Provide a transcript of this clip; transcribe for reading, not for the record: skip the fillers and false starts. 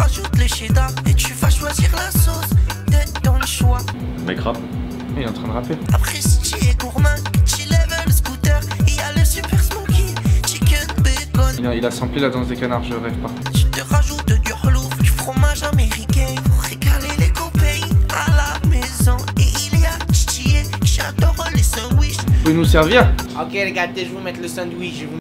rajoutes le cheddar et tu vas choisir la sauce. Tête dans le choix. Mec rap. Il est en train de rapper. Après si tu es gourmand, tu lèves le scooter. Il y a le super smoky, chicken bacon. Il a samplé la danse des canards, je rêve pas. Je te rajoute du holouf, du fromage américain pour régaler les copains à la maison. Et il y a Tchitier, j'adore les sandwichs. Vous pouvez nous servir? Ok les gars, je vais vous mettre le sandwich.